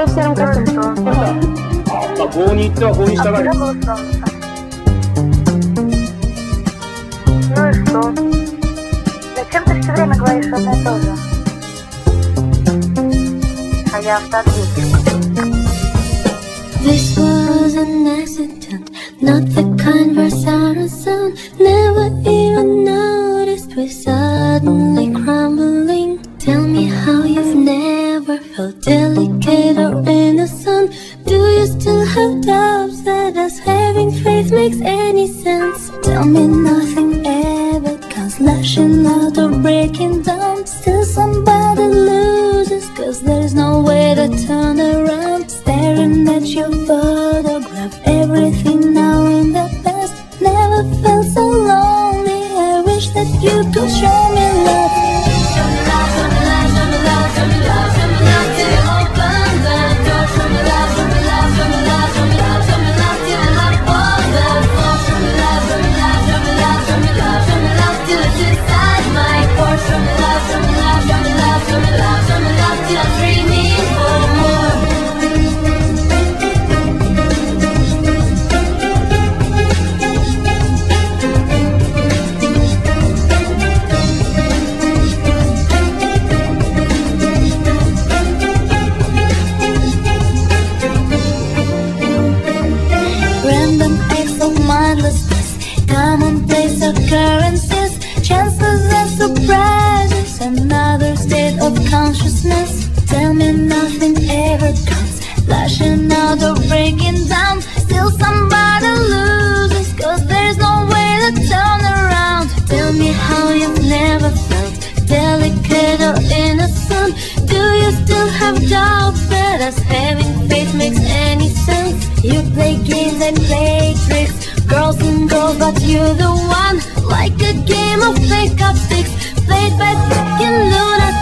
してるかと思った。 А,棒に行っては棒に従い。 Ну и что? Зачем ты все время говоришь одно и то же? А я автоответчик. This was an accident, not the kind where sound sound. Never even noticed we're suddenly crumbling. Tell me how you've never felt delicate or innocent. Do you still have doubts that us having faith makes any sense? Tell me nothing ever comes lashing out or breaking down. Still somebody loses, cause there's no way to turn around. Staring at your photograph, everything now in the past. Never felt so lonely, I wish that you could show me love. Show me love, show me love, show me love, show me love, show me love till you open the door. Show me love, show me love, show me love, show me love, show me love till you love all the floor. Show me love, show me love, show me love, show me love, show me love till it's inside my core. Show me love, show me love, show me love, show me love, show me love till I'm dreaming for more. Random acts of mindlessness, commonplace occurrences, chances and surprises, another state of consciousness. Tell me nothing ever comes flashing out or breaking down. Still somebody loses, cause there's no way to turn around. Tell me how you've never felt delicate or innocent. Do you still have doubts that us having faith makes any sense? You play games and play tricks, girls and girls, but you're the one. Like a game of fake up sticks, played by fucking lunatics.